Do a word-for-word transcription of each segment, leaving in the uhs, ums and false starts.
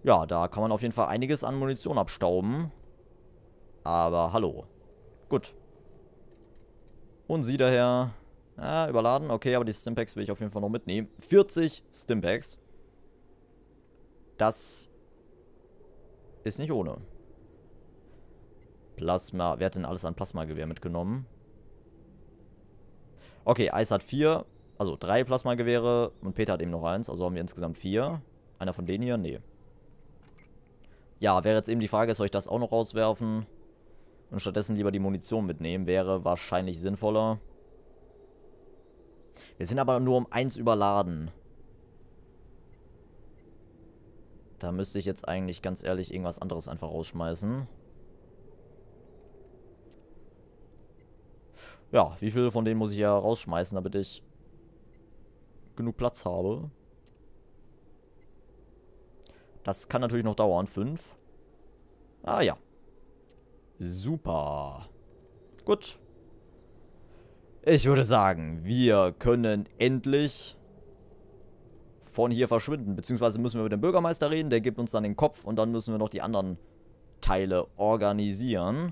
Ja, da kann man auf jeden Fall einiges an Munition abstauben. Aber hallo. Gut. Und Sie daher. Ah, überladen. Okay, aber die Stimpaks will ich auf jeden Fall noch mitnehmen. vierzig Stimpaks. Das ist nicht ohne. Plasma. Wer hat denn alles an Plasmagewehr mitgenommen? Okay, Eis hat vier. Also drei Plasmagewehre. Und Peter hat eben noch eins. Also haben wir insgesamt vier. Einer von denen hier? Nee. Ja, wäre jetzt eben die Frage, soll ich das auch noch rauswerfen? Und stattdessen lieber die Munition mitnehmen. Wäre wahrscheinlich sinnvoller. Wir sind aber nur um eins überladen. Da müsste ich jetzt eigentlich ganz ehrlich irgendwas anderes einfach rausschmeißen. Ja, wie viele von denen muss ich ja rausschmeißen, damit ich genug Platz habe? Das kann natürlich noch dauern. Fünf. Ah ja. Super. Gut. Ich würde sagen, wir können endlich von hier verschwinden. Beziehungsweise müssen wir mit dem Bürgermeister reden. Der gibt uns dann den Kopf und dann müssen wir noch die anderen Teile organisieren.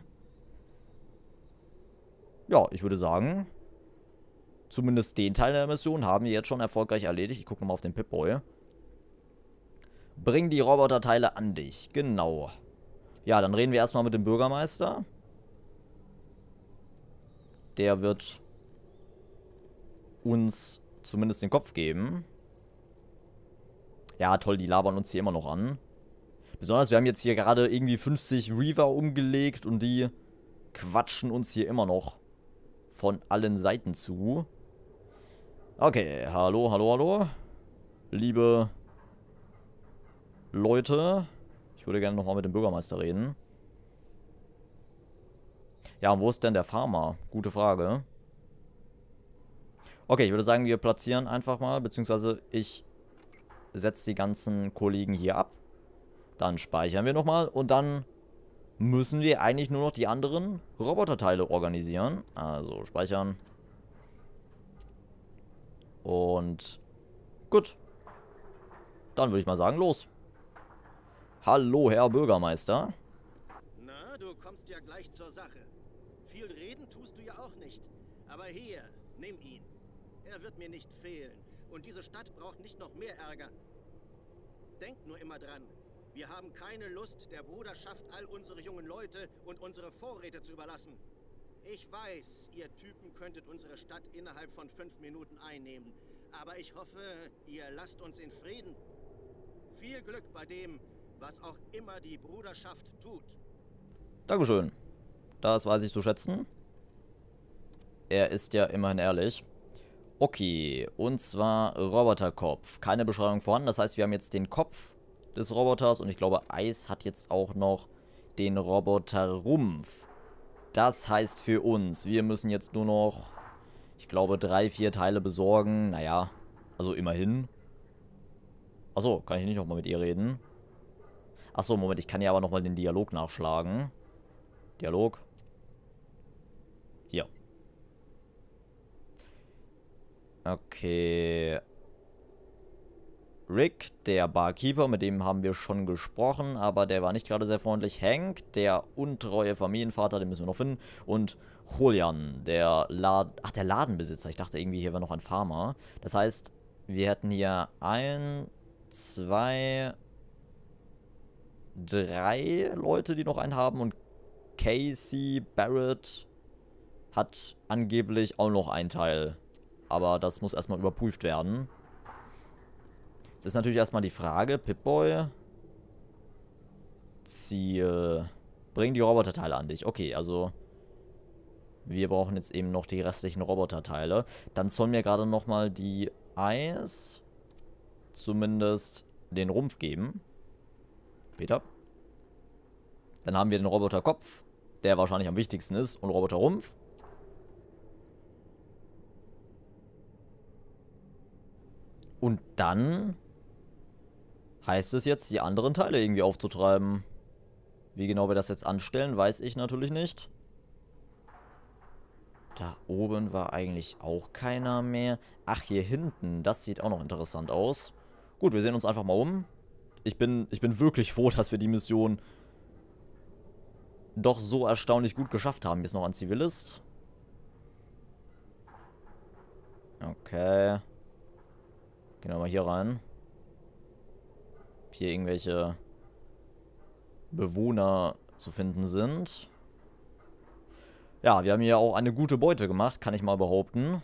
Ja, ich würde sagen, zumindest den Teil der Mission haben wir jetzt schon erfolgreich erledigt. Ich gucke nochmal auf den Pip-Boy. Bring die Roboterteile an dich. Genau. Ja, dann reden wir erstmal mit dem Bürgermeister. Der wird uns zumindest den Kopf geben. Ja, toll, die labern uns hier immer noch an. Besonders, wir haben jetzt hier gerade irgendwie fünfzig Reaver umgelegt und die quatschen uns hier immer noch von allen Seiten zu. Okay, hallo, hallo, hallo. Liebe Leute, ich würde gerne nochmal mit dem Bürgermeister reden. Ja, und wo ist denn der Farmer? Gute Frage. Okay, ich würde sagen, wir platzieren einfach mal, beziehungsweise ich setze die ganzen Kollegen hier ab. Dann speichern wir nochmal und dann müssen wir eigentlich nur noch die anderen Roboterteile organisieren. Also speichern. Und gut. Dann würde ich mal sagen, los. Hallo, Herr Bürgermeister. Na, du kommst ja gleich zur Sache. Viel reden tust du ja auch nicht. Aber hier, nimm ihn. Er wird mir nicht fehlen. Und diese Stadt braucht nicht noch mehr Ärger. Denk nur immer dran. Wir haben keine Lust, der Bruderschaft all unsere jungen Leute und unsere Vorräte zu überlassen. Ich weiß, ihr Typen könntet unsere Stadt innerhalb von fünf Minuten einnehmen. Aber ich hoffe, ihr lasst uns in Frieden. Viel Glück bei dem, was auch immer die Bruderschaft tut. Dankeschön. Das weiß ich zu schätzen. Er ist ja immerhin ehrlich. Okay, und zwar Roboterkopf. Keine Beschreibung vorhanden, das heißt, wir haben jetzt den Kopf des Roboters und ich glaube, Eis hat jetzt auch noch den Roboterrumpf. Das heißt für uns, wir müssen jetzt nur noch, ich glaube, drei, vier Teile besorgen. Naja, also immerhin. Achso, kann ich nicht nochmal mit ihr reden? Achso, Moment, ich kann ja aber nochmal den Dialog nachschlagen. Dialog. Hier. Okay. Rick, der Barkeeper, mit dem haben wir schon gesprochen, aber der war nicht gerade sehr freundlich. Hank, der untreue Familienvater, den müssen wir noch finden. Und Julian, der Laden... Ach, der Ladenbesitzer. Ich dachte irgendwie, hier wäre noch ein Farmer. Das heißt, wir hätten hier ein, zwei, drei Leute, die noch einen haben. Und Casey Barrett hat angeblich auch noch einen Teil. Aber das muss erstmal überprüft werden. Jetzt ist natürlich erstmal die Frage, Pip-Boy, Ziel, bring die Roboterteile an dich. Okay, also wir brauchen jetzt eben noch die restlichen Roboterteile. Dann soll mir gerade nochmal die Eis zumindest den Rumpf geben. Peter. Dann haben wir den Roboterkopf, der wahrscheinlich am wichtigsten ist, und Roboterrumpf. Und dann heißt es jetzt, die anderen Teile irgendwie aufzutreiben. Wie genau wir das jetzt anstellen, weiß ich natürlich nicht. Da oben war eigentlich auch keiner mehr. Ach, hier hinten, das sieht auch noch interessant aus. Gut, wir sehen uns einfach mal um. ich bin, ich bin wirklich froh, dass wir die Mission doch so erstaunlich gut geschafft haben. Hier ist noch ein Zivilist. Okay. Gehen wir mal hier rein. Ob hier irgendwelche Bewohner zu finden sind. Ja, wir haben hier auch eine gute Beute gemacht, kann ich mal behaupten.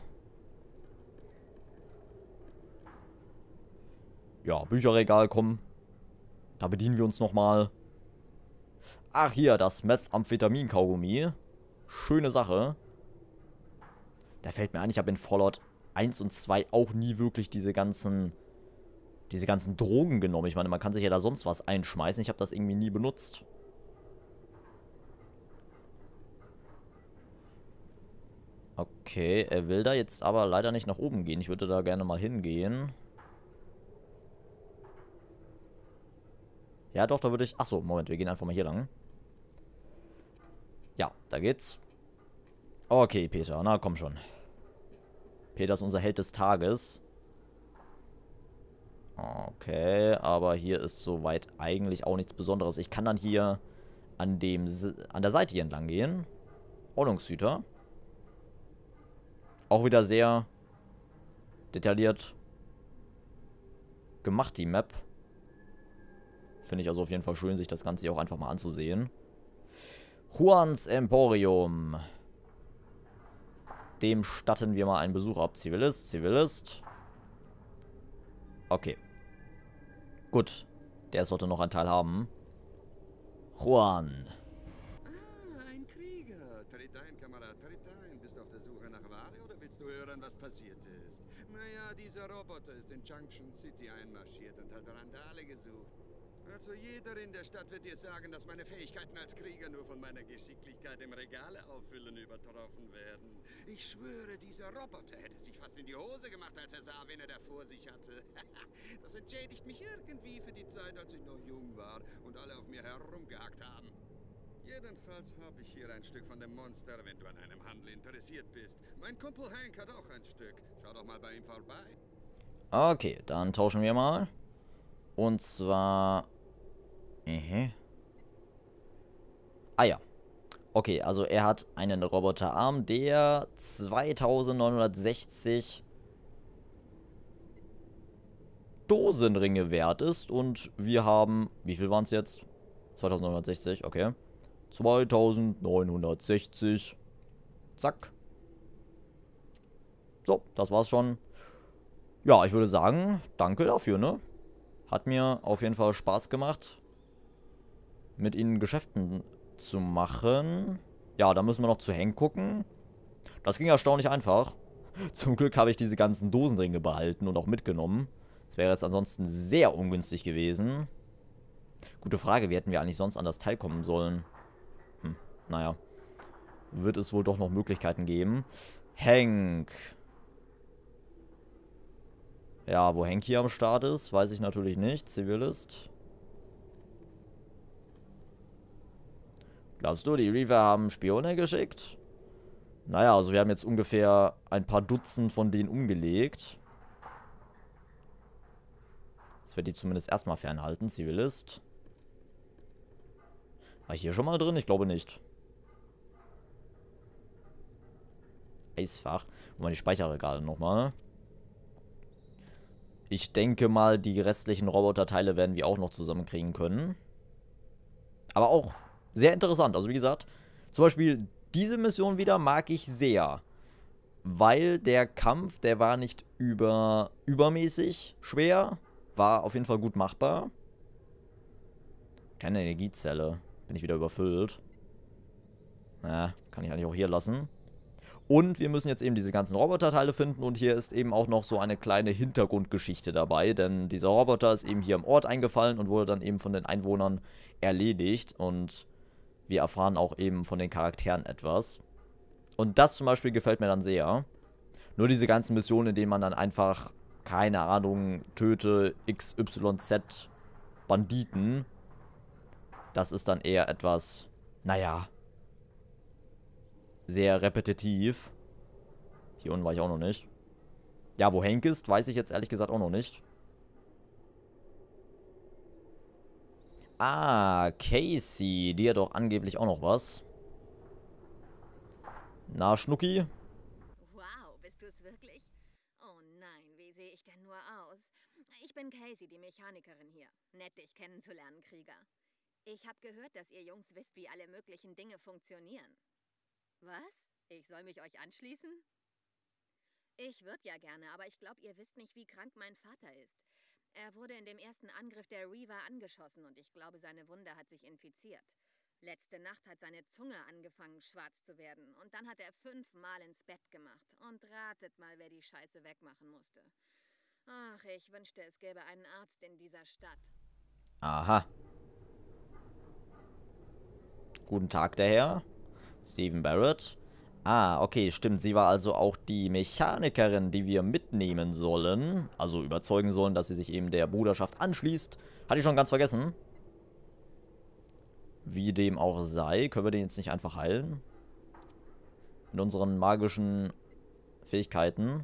Ja, Bücherregal, komm. Da bedienen wir uns nochmal. Ach, hier, das Methamphetamin-Kaugummi. Schöne Sache. Da fällt mir ein, ich habe in Fallout eins und zwei auch nie wirklich diese ganzen... diese ganzen Drogen genommen. Ich meine, man kann sich ja da sonst was einschmeißen. Ich habe das irgendwie nie benutzt. Okay, er will da jetzt aber leider nicht nach oben gehen. Ich würde da gerne mal hingehen. Ja, doch, da würde ich... Achso, Moment, wir gehen einfach mal hier lang. Ja, da geht's. Okay, Peter, na komm schon. Peter ist unser Held des Tages. Okay, aber hier ist soweit eigentlich auch nichts Besonderes. Ich kann dann hier an dem an der Seite hier entlang gehen. Ordnungshüter. Auch wieder sehr detailliert gemacht, die Map. Finde ich also auf jeden Fall schön, sich das Ganze hier auch einfach mal anzusehen. Juans Emporium. Dem statten wir mal einen Besuch ab. Zivilist, Zivilist. Okay. Gut. Der sollte noch einen Teil haben. Juan. Ah, ein Krieger. Tritt ein, Kamerad, tritt ein. Bist du auf der Suche nach Ware oder willst du hören, was passiert ist? Naja, dieser Roboter ist in Junction City einmarschiert und hat Randale gesucht. Also jeder in der Stadt wird dir sagen, dass meine Fähigkeiten als Krieger nur von meiner Geschicklichkeit im Regale auffüllen übertroffen werden. Ich schwöre, dieser Roboter hätte sich fast in die Hose gemacht, als er sah, wen er da vor sich hatte. Das entschädigt mich irgendwie für die Zeit, als ich noch jung war und alle auf mir herumgehackt haben. Jedenfalls habe ich hier ein Stück von dem Monster, wenn du an einem Handel interessiert bist. Mein Kumpel Hank hat auch ein Stück. Schau doch mal bei ihm vorbei. Okay, dann tauschen wir mal. Und zwar... Mhm. Ah ja. Okay, also er hat einen Roboterarm, der zweitausendneunhundertsechzig Dosenringe wert ist. Und wir haben... Wie viel waren es jetzt? zweitausendneunhundertsechzig, okay. zweitausendneunhundertsechzig. Zack. So, das war's schon. Ja, ich würde sagen, danke dafür, ne? Hat mir auf jeden Fall Spaß gemacht, mit ihnen Geschäften zu machen. Ja, da müssen wir noch zu Hank gucken. Das ging erstaunlich einfach. Zum Glück habe ich diese ganzen Dosenringe behalten und auch mitgenommen. Das wäre jetzt ansonsten sehr ungünstig gewesen. Gute Frage, wie hätten wir eigentlich sonst an das Teil kommen sollen? Hm, naja. Wird es wohl doch noch Möglichkeiten geben. Hank. Ja, wo Hank hier am Start ist, weiß ich natürlich nicht. Zivilist. Glaubst du, die Reaver haben Spione geschickt? Naja, also wir haben jetzt ungefähr ein paar Dutzend von denen umgelegt. Das wird die zumindest erstmal fernhalten. Zivilist. War ich hier schon mal drin? Ich glaube nicht. Eisfach. Und mal die Speicherregale nochmal. Ich denke mal, die restlichen Roboterteile werden wir auch noch zusammenkriegen können. Aber auch sehr interessant. Also wie gesagt, zum Beispiel diese Mission wieder mag ich sehr. Weil der Kampf, der war nicht über, übermäßig schwer. War auf jeden Fall gut machbar. Keine Energiezelle. Bin ich wieder überfüllt. Na, kann ich eigentlich auch hier lassen. Und wir müssen jetzt eben diese ganzen Roboterteile finden. Und hier ist eben auch noch so eine kleine Hintergrundgeschichte dabei. Denn dieser Roboter ist eben hier im Ort eingefallen und wurde dann eben von den Einwohnern erledigt. Und wir erfahren auch eben von den Charakteren etwas. Und das zum Beispiel gefällt mir dann sehr. Nur diese ganzen Missionen, in denen man dann einfach, keine Ahnung, töte X Y Z Banditen. Das ist dann eher etwas, naja, sehr repetitiv. Hier unten war ich auch noch nicht. Ja, wo Hank ist, weiß ich jetzt ehrlich gesagt auch noch nicht. Ah, Casey. Die hat doch angeblich auch noch was. Na, Schnucki? Wow, bist du es wirklich? Oh nein, wie sehe ich denn nur aus? Ich bin Casey, die Mechanikerin hier. Nett, dich kennenzulernen, Krieger. Ich habe gehört, dass ihr Jungs wisst, wie alle möglichen Dinge funktionieren. Was? Ich soll mich euch anschließen? Ich würde ja gerne, aber ich glaube, ihr wisst nicht, wie krank mein Vater ist. Er wurde in dem ersten Angriff der Reaver angeschossen und ich glaube, seine Wunde hat sich infiziert. Letzte Nacht hat seine Zunge angefangen, schwarz zu werden. Und dann hat er fünfmal ins Bett gemacht. Und ratet mal, wer die Scheiße wegmachen musste. Ach, ich wünschte, es gäbe einen Arzt in dieser Stadt. Aha. Guten Tag, der Herr. Stephen Barrett. Ah, okay, stimmt. Sie war also auch die Mechanikerin, die wir mitnehmen sollen. Also überzeugen sollen, dass sie sich eben der Bruderschaft anschließt. Hatte ich schon ganz vergessen. Wie dem auch sei. Können wir den jetzt nicht einfach heilen? Mit unseren magischen Fähigkeiten.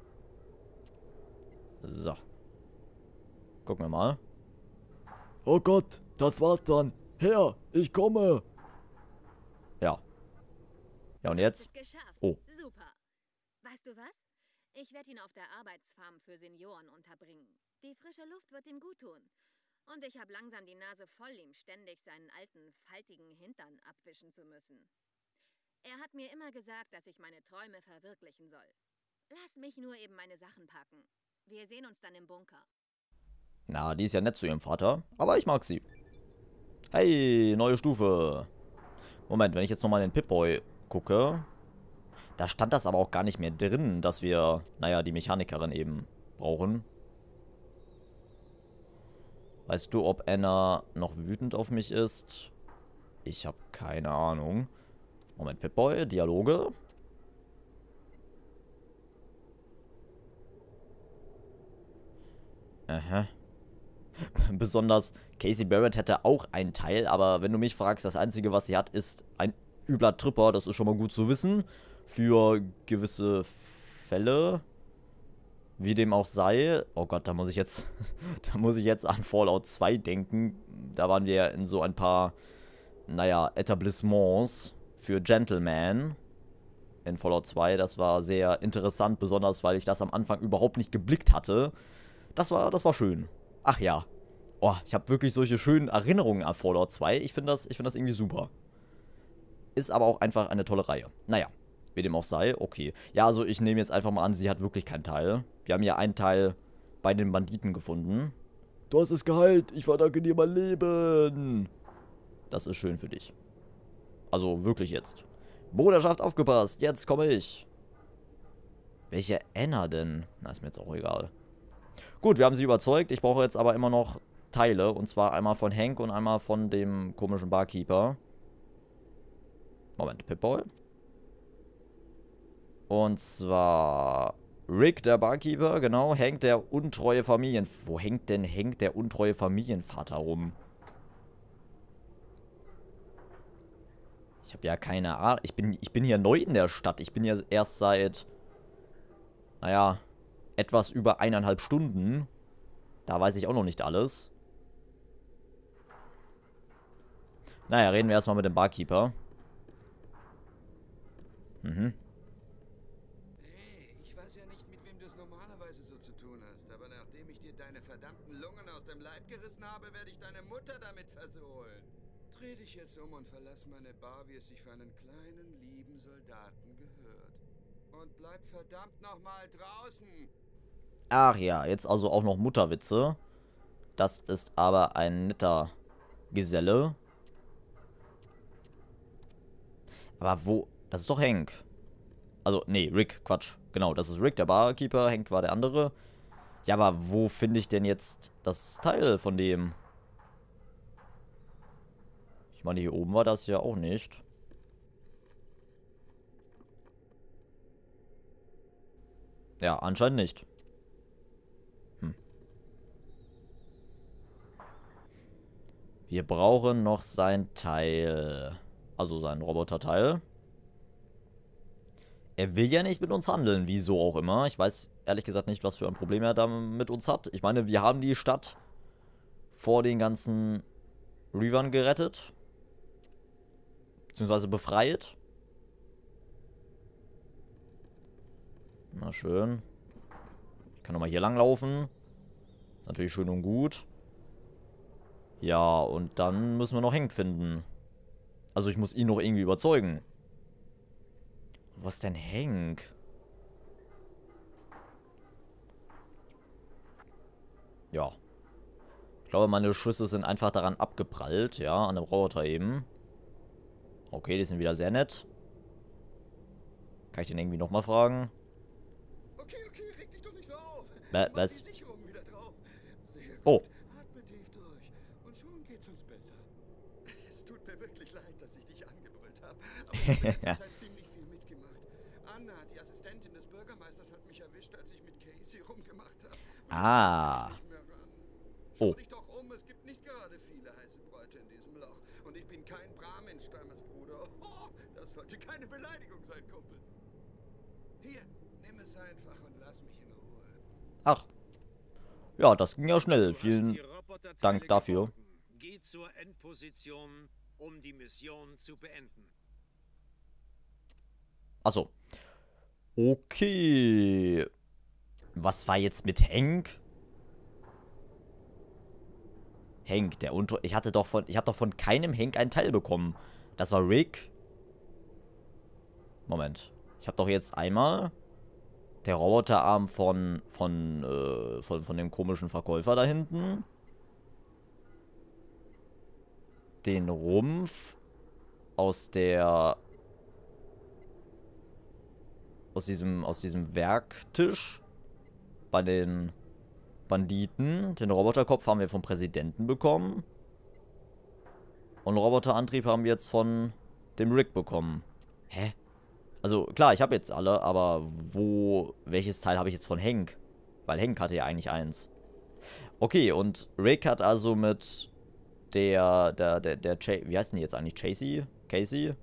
So. Gucken wir mal. Oh Gott, das war's dann. Herr, ich komme. Ja. Ja, und jetzt? Ist geschafft. Oh. Super. Weißt du was? Ich werde ihn auf der Arbeitsfarm für Senioren unterbringen. Die frische Luft wird ihm gut tun. Und ich habe langsam die Nase voll, ihm ständig seinen alten, faltigen Hintern abwischen zu müssen. Er hat mir immer gesagt, dass ich meine Träume verwirklichen soll. Lass mich nur eben meine Sachen packen. Wir sehen uns dann im Bunker. Na, die ist ja nett zu ihrem Vater, aber ich mag sie. Hey, neue Stufe. Moment, wenn ich jetzt nochmal in den Pip-Boy gucke, da stand das aber auch gar nicht mehr drin, dass wir, naja, die Mechanikerin eben brauchen. Weißt du, ob Anna noch wütend auf mich ist? Ich habe keine Ahnung. Moment, Pip-Boy, Dialoge. Aha. Besonders Casey Barrett hätte auch einen Teil, aber wenn du mich fragst, das Einzige, was sie hat, ist ein übler Tripper. Das ist schon mal gut zu wissen. Für gewisse Fälle. Wie dem auch sei. Oh Gott, da muss ich jetzt, da muss ich jetzt an Fallout zwei denken. Da waren wir ja in so ein paar, naja, Etablissements für Gentlemen in Fallout zwei. Das war sehr interessant, besonders weil ich das am Anfang überhaupt nicht geblickt hatte. Das war, das war schön. Ach ja. Oh, ich habe wirklich solche schönen Erinnerungen an Fallout zwei. Ich finde das, ich finde das irgendwie super. Ist aber auch einfach eine tolle Reihe. Naja, wie dem auch sei, okay. Ja, also ich nehme jetzt einfach mal an, sie hat wirklich keinen Teil. Wir haben ja einen Teil bei den Banditen gefunden. Du hast es geheilt. Ich verdanke dir mein Leben. Das ist schön für dich. Also wirklich jetzt. Bruderschaft, aufgepasst. Jetzt komme ich. Welche Anna denn? Na, ist mir jetzt auch egal. Gut, wir haben sie überzeugt. Ich brauche jetzt aber immer noch Teile. Und zwar einmal von Hank und einmal von dem komischen Barkeeper. Moment, Pip-Boy. Und zwar Rick, der Barkeeper, genau. Hank, der untreue Familien... Wo hängt denn Hank, der untreue Familienvater rum? Ich habe ja keine Ahnung. Ich bin, ich bin hier neu in der Stadt. Ich bin ja erst seit... Naja... etwas über eineinhalb Stunden. Da weiß ich auch noch nicht alles. Naja, reden wir erstmal mit dem Barkeeper. Mhm. Hey, ich weiß ja nicht, mit wem du es normalerweise so zu tun hast, aber nachdem ich dir deine verdammten Lungen aus dem Leib gerissen habe, werde ich deine Mutter damit versohlen. Dreh dich jetzt um und verlass meine Bar, wie es sich für einen kleinen, lieben Soldaten gehört. Und bleib verdammt nochmal draußen. Ach ja, jetzt also auch noch Mutterwitze. Das ist aber ein netter Geselle. Aber wo... Das ist doch Hank. Also, nee, Rick, Quatsch. Genau, das ist Rick, der Barkeeper. Hank war der andere. Ja, aber wo finde ich denn jetzt das Teil von dem? Ich meine, hier oben war das ja auch nicht. Ja, anscheinend nicht. Hm. Wir brauchen noch sein Teil. Also sein Roboterteil. Er will ja nicht mit uns handeln, wieso auch immer. Ich weiß ehrlich gesagt nicht, was für ein Problem er da mit uns hat. Ich meine, wir haben die Stadt vor den ganzen Reavern gerettet. Beziehungsweise befreit. Na schön. Ich kann nochmal hier lang laufen. Ist natürlich schön und gut. Ja, und dann müssen wir noch Hank finden. Also ich muss ihn noch irgendwie überzeugen. Was denn Hank? Ja. Ich glaube, meine Schüsse sind einfach daran abgeprallt. Ja, an dem Roboter eben. Okay, die sind wieder sehr nett. Kann ich den irgendwie nochmal fragen? Okay, okay, reg dich doch nicht so auf. Wa- Mach was? die Sicherung wieder drauf. Sehr gut. Oh. Atme tief durch. Und schon geht's uns besser. Es tut mir wirklich leid, dass ich dich angebrüllt habe. Aber ich habe in letzter Zeit ziemlich viel mitgemacht. Anna, die Assistentin des Bürgermeisters, hat mich erwischt, als ich mit Casey rumgemacht habe. Und Ah. ich nicht mehr ran. Oh. Schau dich doch um, es gibt nicht gerade viele heiße Bräute in diesem Loch. Und ich bin kein Brahmin-Stammesbruder. Oh, das sollte keine Beleidigung sein, Kumpel. Hier, nimm es einfach und lass mich in Ruhe. Ach. Ja, das ging ja schnell. Du hast Vielen die Roboterteile Dank dafür. gefunden. Geh zur Endposition, um die Mission zu beenden. Achso. Okay. Was war jetzt mit Hank? Hank, der unter... Ich hatte doch von... Ich habe doch von keinem Hank einen Teil bekommen. Das war Rick. Moment. Ich habe doch jetzt einmal... Der Roboterarm von... Von, äh, von... Von dem komischen Verkäufer da hinten. Den Rumpf. Aus der... Aus diesem... Aus diesem Werktisch. Bei den... Banditen. Den Roboterkopf haben wir vom Präsidenten bekommen. Und Roboterantrieb haben wir jetzt von dem Rick bekommen. Hä? Also, klar, ich habe jetzt alle, aber wo... Welches Teil habe ich jetzt von Hank? Weil Hank hatte ja eigentlich eins. Okay, und Rick hat also mit der... Der... Der... der Ch Wie heißt denn die jetzt eigentlich? Casey? Casey?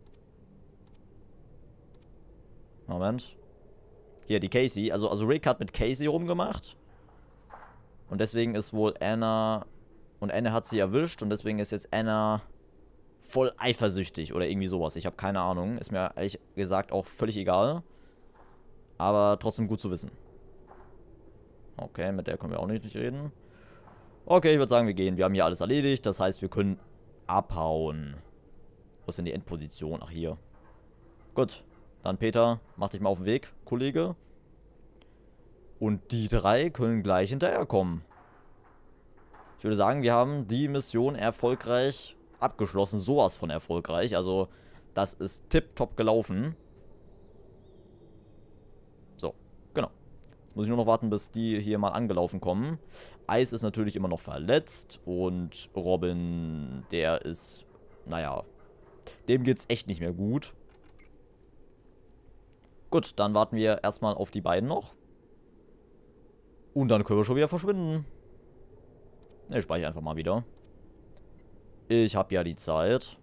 Moment. Hier, die Casey. Also, also Rick hat mit Casey rumgemacht. Und deswegen ist wohl Anna... Und Anna hat sie erwischt. Und deswegen ist jetzt Anna voll eifersüchtig. Oder irgendwie sowas. Ich habe keine Ahnung. Ist mir ehrlich gesagt auch völlig egal. Aber trotzdem gut zu wissen. Okay, mit der können wir auch nicht reden. Okay, ich würde sagen, wir gehen. Wir haben hier alles erledigt. Das heißt, wir können abhauen. Wo ist denn die Endposition? Ach, hier. Gut. Dann Peter, mach dich mal auf den Weg, Kollege. Und die drei können gleich hinterherkommen. Ich würde sagen, wir haben die Mission erfolgreich abgeschlossen. Sowas von erfolgreich. Also, das ist tipptopp gelaufen. So, genau. Jetzt muss ich nur noch warten, bis die hier mal angelaufen kommen. Ice ist natürlich immer noch verletzt. Und Robin, der ist, naja, dem geht's echt nicht mehr gut. Gut, dann warten wir erstmal auf die beiden noch. Und dann können wir schon wieder verschwinden. Ne, ich speichere einfach mal wieder. Ich habe ja die Zeit.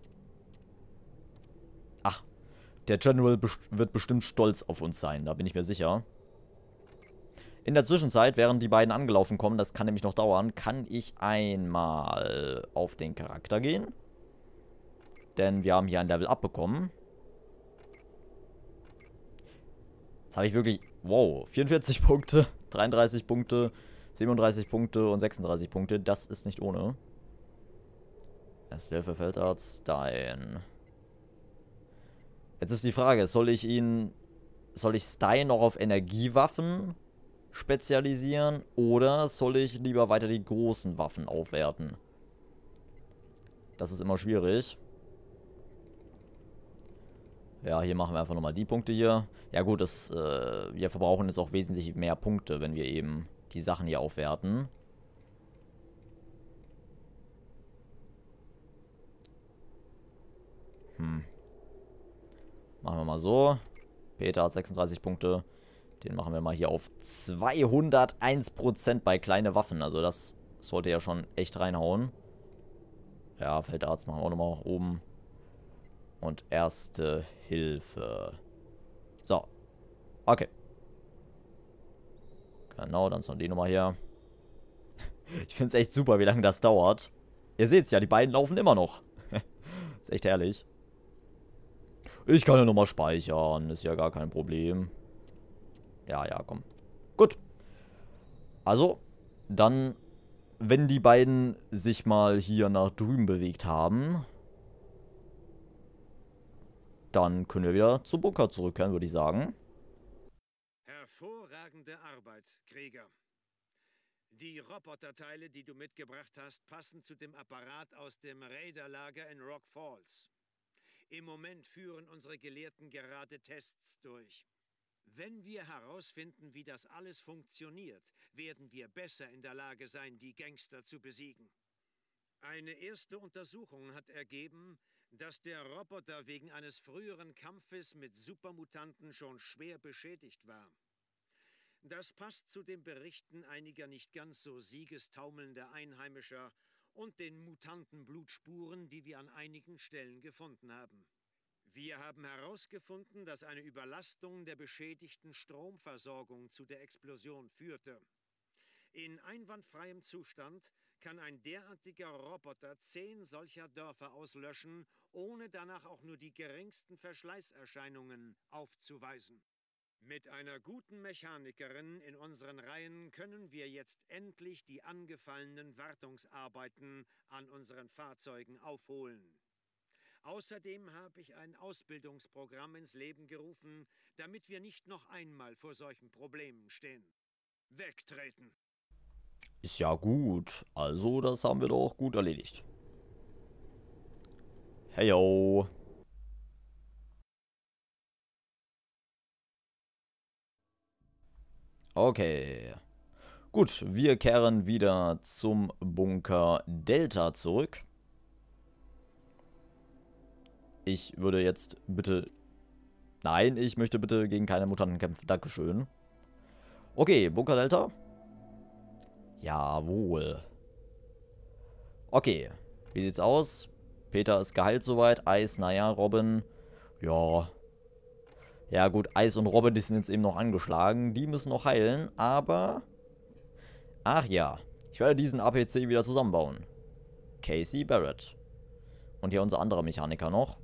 Ach, der General best- wird bestimmt stolz auf uns sein, da bin ich mir sicher. In der Zwischenzeit, während die beiden angelaufen kommen, das kann nämlich noch dauern, kann ich einmal auf den Charakter gehen. Denn wir haben hier ein Level Up bekommen. Jetzt habe ich wirklich, wow, vierundvierzig Punkte, dreiunddreißig Punkte, siebenunddreißig Punkte und sechsunddreißig Punkte. Das ist nicht ohne. Erste Hilfe, Feldarzt, Stein. Jetzt ist die Frage, soll ich ihn, soll ich Stein noch auf Energiewaffen spezialisieren oder soll ich lieber weiter die großen Waffen aufwerten? Das ist immer schwierig. Ja, hier machen wir einfach nochmal die Punkte hier. Ja gut, das, äh, wir verbrauchen jetzt auch wesentlich mehr Punkte, wenn wir eben die Sachen hier aufwerten. Hm. Machen wir mal so. Peter hat sechsunddreißig Punkte. Den machen wir mal hier auf zweihunderteins Prozent bei kleine Waffen. Also das sollte ja schon echt reinhauen. Ja, Feldarzt machen wir auch nochmal oben. Und Erste Hilfe. So. Okay. Genau, dann ist noch die Nummer hier. Ich finde es echt super, wie lange das dauert. Ihr seht's ja, die beiden laufen immer noch. Ist echt herrlich. Ich kann ja nochmal speichern. Ist ja gar kein Problem. Ja, ja, komm. Gut. Also, dann, wenn die beiden sich mal hier nach drüben bewegt haben, dann können wir wieder zum Bunker zurückkehren, würde ich sagen. Hervorragende Arbeit, Krieger. Die Roboterteile, die du mitgebracht hast, passen zu dem Apparat aus dem Raiderlager in Rock Falls. Im Moment führen unsere Gelehrten gerade Tests durch. Wenn wir herausfinden, wie das alles funktioniert, werden wir besser in der Lage sein, die Gangster zu besiegen. Eine erste Untersuchung hat ergeben, dass der Roboter wegen eines früheren Kampfes mit Supermutanten schon schwer beschädigt war. Das passt zu den Berichten einiger nicht ganz so siegestaumelnder Einheimischer und den Mutantenblutspuren, die wir an einigen Stellen gefunden haben. Wir haben herausgefunden, dass eine Überlastung der beschädigten Stromversorgung zu der Explosion führte. In einwandfreiem Zustand kann ein derartiger Roboter zehn solcher Dörfer auslöschen, ohne danach auch nur die geringsten Verschleißerscheinungen aufzuweisen. Mit einer guten Mechanikerin in unseren Reihen können wir jetzt endlich die angefallenen Wartungsarbeiten an unseren Fahrzeugen aufholen. Außerdem habe ich ein Ausbildungsprogramm ins Leben gerufen, damit wir nicht noch einmal vor solchen Problemen stehen. Wegtreten! Ist ja gut. Also, das haben wir doch gut erledigt. Hey, yo. Okay. Gut, wir kehren wieder zum Bunker Delta zurück. Ich würde jetzt bitte... Nein, ich möchte bitte gegen keine Mutanten kämpfen. Dankeschön. Okay, Bunker Delta. Jawohl. Okay, wie sieht's aus? Peter ist geheilt soweit. Eis, naja, Robin. Ja. Ja gut, Eis und Robin, die sind jetzt eben noch angeschlagen. Die müssen noch heilen, aber... Ach ja, ich werde diesen A P C wieder zusammenbauen. Casey Barrett. Und hier unser anderer Mechaniker noch.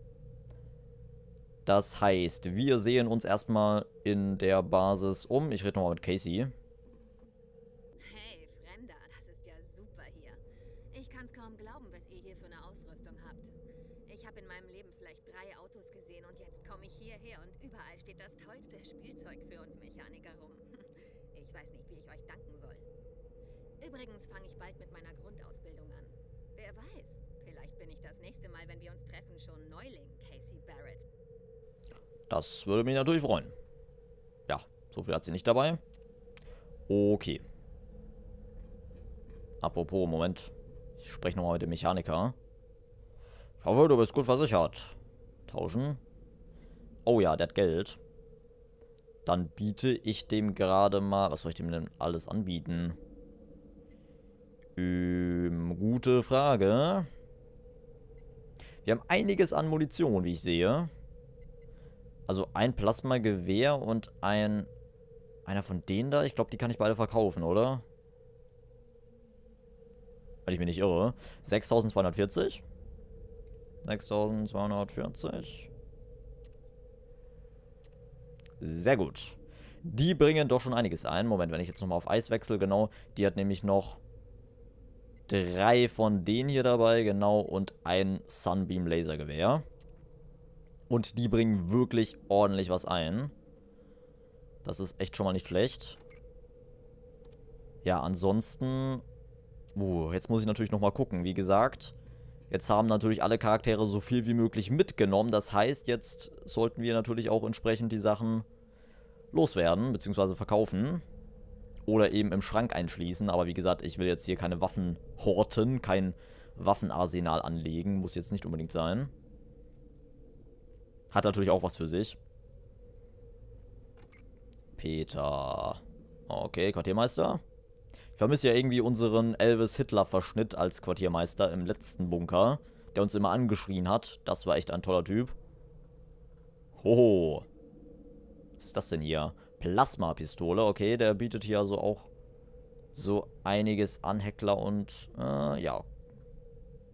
Das heißt, wir sehen uns erstmal in der Basis um. Ich rede nochmal mit Casey. Hey, Fremder, das ist ja super hier. Ich kann's kaum glauben, was ihr hier für eine Ausrüstung habt. Ich habe in meinem Leben vielleicht drei Autos gesehen und jetzt komme ich hierher und überall steht das tollste Spielzeug für uns Mechaniker rum. Ich weiß nicht, wie ich euch danken soll. Übrigens fange ich bald mit meiner Grundausbildung an. Wer weiß, vielleicht bin ich das nächste Mal, wenn wir uns treffen, schon Neuling, Casey Barrett. Das würde mich natürlich freuen. Ja, so viel hat sie nicht dabei. Okay. Apropos, Moment. Ich spreche nochmal mit dem Mechaniker. Ich hoffe, du bist gut versichert. Tauschen. Oh ja, der hat Geld. Dann biete ich dem gerade mal... Was soll ich dem denn alles anbieten? Ähm, gute Frage. Wir haben einiges an Munition, wie ich sehe. Also ein Plasmagewehr und ein... Einer von denen da? Ich glaube, die kann ich beide verkaufen, oder? Wenn ich mich nicht irre. sechstausendzweihundertvierzig. sechstausendzweihundertvierzig. Sehr gut. Die bringen doch schon einiges ein. Moment, wenn ich jetzt nochmal auf Eis wechsle, genau. Die hat nämlich noch drei von denen hier dabei, genau. Und ein Sunbeam Lasergewehr. Und die bringen wirklich ordentlich was ein. Das ist echt schon mal nicht schlecht. Ja, ansonsten... Uh, jetzt muss ich natürlich nochmal gucken. Wie gesagt, jetzt haben natürlich alle Charaktere so viel wie möglich mitgenommen. Das heißt, jetzt sollten wir natürlich auch entsprechend die Sachen loswerden, beziehungsweise verkaufen. Oder eben im Schrank einschließen. Aber wie gesagt, ich will jetzt hier keine Waffen horten, kein Waffenarsenal anlegen. Muss jetzt nicht unbedingt sein. Hat natürlich auch was für sich. Peter. Okay, Quartiermeister. Ich vermisse ja irgendwie unseren Elvis-Hitler-Verschnitt als Quartiermeister im letzten Bunker, der uns immer angeschrien hat. Das war echt ein toller Typ. Hoho. Was ist das denn hier? Plasma-Pistole. Okay, der bietet hier also auch so einiges an Heckler und, äh, ja.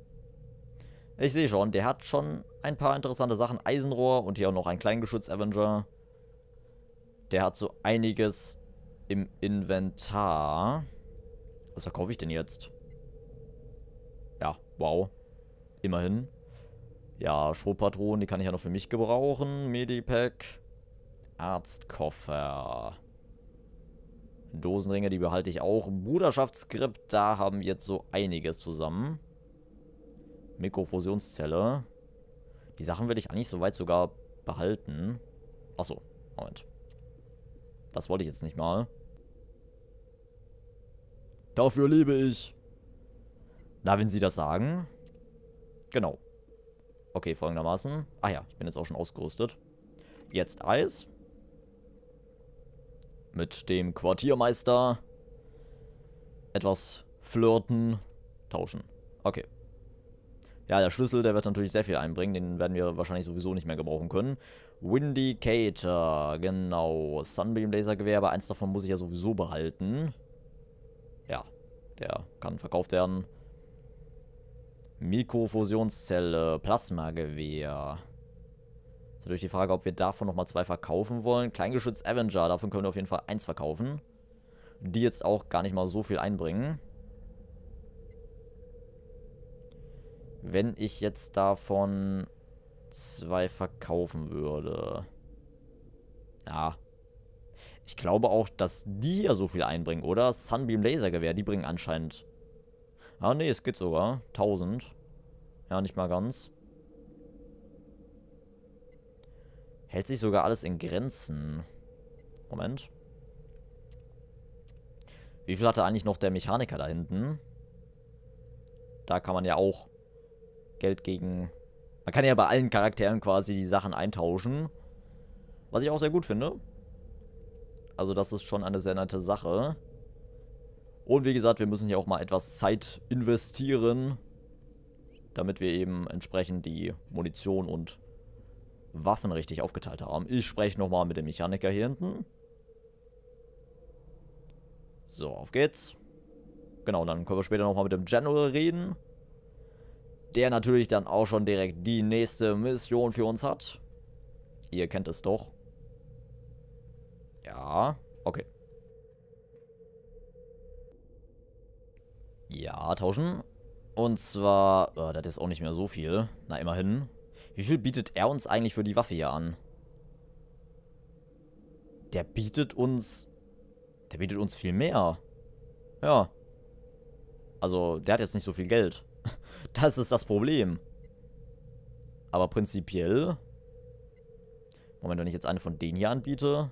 Ich sehe schon, der hat schon ein paar interessante Sachen. Eisenrohr und hier auch noch ein Kleingeschütz-Avenger. Der hat so einiges im Inventar. Was verkaufe ich denn jetzt? Ja, wow. Immerhin. Ja, Schrotpatronen, die kann ich ja noch für mich gebrauchen. Medipack. Arztkoffer. Dosenringe, die behalte ich auch. Bruderschaftsskript, da haben wir jetzt so einiges zusammen. Mikrofusionszelle. Die Sachen will ich eigentlich soweit sogar behalten. Achso, Moment. Das wollte ich jetzt nicht mal. Dafür lebe ich. Na, wenn Sie das sagen. Genau. Okay, folgendermaßen. Ah ja, ich bin jetzt auch schon ausgerüstet. Jetzt Eis. Mit dem Quartiermeister. Etwas flirten. Tauschen. Okay. Ja, der Schlüssel, der wird natürlich sehr viel einbringen. Den werden wir wahrscheinlich sowieso nicht mehr gebrauchen können. Windicator, genau. Sunbeam Lasergewehr, aber eins davon muss ich ja sowieso behalten. Ja, der kann verkauft werden. Mikrofusionszelle, Plasmagewehr. Ist natürlich die Frage, ob wir davon nochmal zwei verkaufen wollen. Kleingeschütz Avenger, davon können wir auf jeden Fall eins verkaufen. Die jetzt auch gar nicht mal so viel einbringen. Wenn ich jetzt davon zwei verkaufen würde. Ja. Ich glaube auch, dass die hier so viel einbringen, oder? Sunbeam Lasergewehr, die bringen anscheinend... Ah, nee, es geht sogar. tausend. Ja, nicht mal ganz. Hält sich sogar alles in Grenzen. Moment. Wie viel hatte eigentlich noch der Mechaniker da hinten? Da kann man ja auch Geld gegen... Man kann ja bei allen Charakteren quasi die Sachen eintauschen. Was ich auch sehr gut finde. Also das ist schon eine sehr nette Sache. Und wie gesagt, wir müssen hier auch mal etwas Zeit investieren, damit wir eben entsprechend die Munition und Waffen richtig aufgeteilt haben. Ich spreche nochmal mit dem Mechaniker hier hinten. So, auf geht's. Genau, dann können wir später nochmal mit dem General reden. Der natürlich dann auch schon direkt die nächste Mission für uns hat. Ihr kennt es doch. Ja, okay. Ja, tauschen. Und zwar, oh, das ist auch nicht mehr so viel. Na, immerhin. Wie viel bietet er uns eigentlich für die Waffe hier an? Der bietet uns... Der bietet uns viel mehr. Ja. Also, der hat jetzt nicht so viel Geld. Das ist das Problem. Aber prinzipiell... Moment, wenn ich jetzt eine von denen hier anbiete...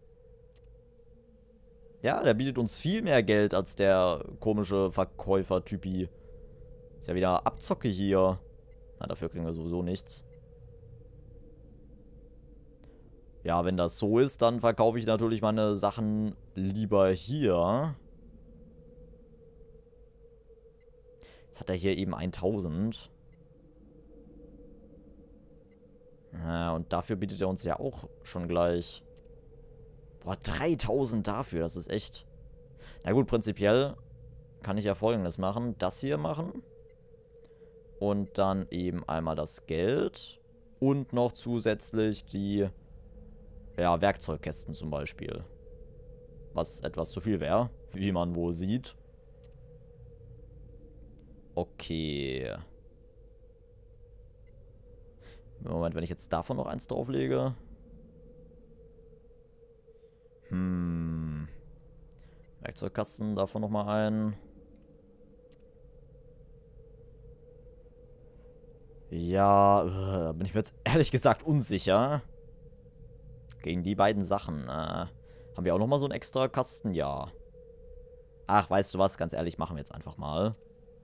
Ja, der bietet uns viel mehr Geld als der komische Verkäufer-Typi. Ist ja wieder Abzocke hier. Na, dafür kriegen wir sowieso nichts. Ja, wenn das so ist, dann verkaufe ich natürlich meine Sachen lieber hier. Jetzt hat er hier eben tausend. Ja, und dafür bietet er uns ja auch schon gleich... Boah, dreitausend dafür, das ist echt... Na gut, prinzipiell kann ich ja Folgendes machen. Das hier machen. Und dann eben einmal das Geld. Und noch zusätzlich die... Ja, Werkzeugkästen zum Beispiel. Was etwas zu viel wäre, wie man wohl sieht. Okay. Moment, wenn ich jetzt davon noch eins drauflege... Hm. Werkzeugkasten, davon nochmal ein. Ja, da bin ich mir jetzt ehrlich gesagt unsicher. Gegen die beiden Sachen. Äh, haben wir auch nochmal so einen extra Kasten? Ja. Ach, weißt du was? Ganz ehrlich, machen wir jetzt einfach mal.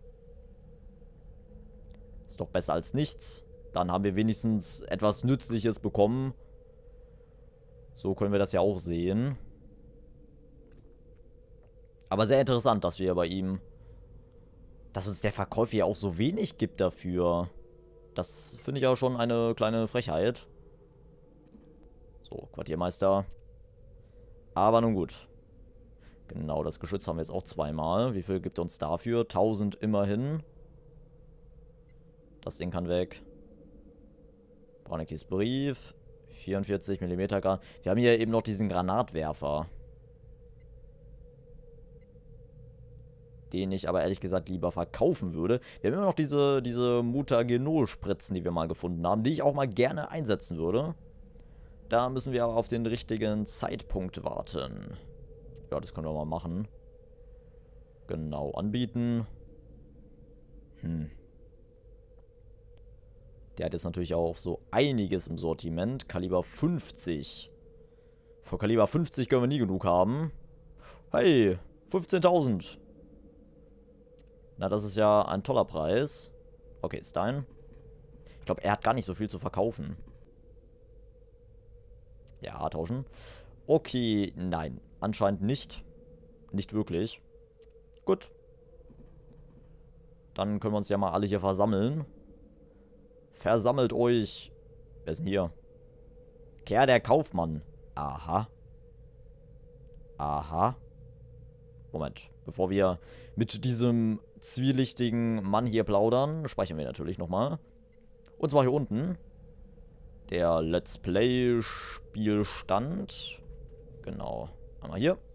Ist doch besser als nichts. Dann haben wir wenigstens etwas Nützliches bekommen. So können wir das ja auch sehen. Aber sehr interessant, dass wir bei ihm... Dass uns der Verkäufer ja auch so wenig gibt dafür. Das finde ich ja schon eine kleine Frechheit. So, Quartiermeister. Aber nun gut. Genau, das Geschütz haben wir jetzt auch zweimal. Wie viel gibt er uns dafür? tausend immerhin. Das Ding kann weg. Braunekis Brief. vierundvierzig Millimeter Granat. Wir haben hier eben noch diesen Granatwerfer. Den ich aber ehrlich gesagt lieber verkaufen würde. Wir haben immer noch diese, diese Mutagenol-Spritzen, die wir mal gefunden haben, die ich auch mal gerne einsetzen würde. Da müssen wir aber auf den richtigen Zeitpunkt warten. Ja, das können wir mal machen. Genau, anbieten. Hm. Der hat jetzt natürlich auch so einiges im Sortiment. Kaliber fünfzig. Für Kaliber fünfzig können wir nie genug haben. Hey, fünfzehntausend. Na, das ist ja ein toller Preis. Okay, ist dein. Ich glaube, er hat gar nicht so viel zu verkaufen. Ja, tauschen. Okay, nein. Anscheinend nicht. Nicht wirklich. Gut. Dann können wir uns ja mal alle hier versammeln. Versammelt euch. Wer ist denn hier? Kerr, der Kaufmann. Aha. Aha. Moment. Bevor wir mit diesem zwielichtigen Mann hier plaudern, speichern wir natürlich nochmal. Und zwar hier unten. Der Let's Play Spielstand. Genau. Einmal hier.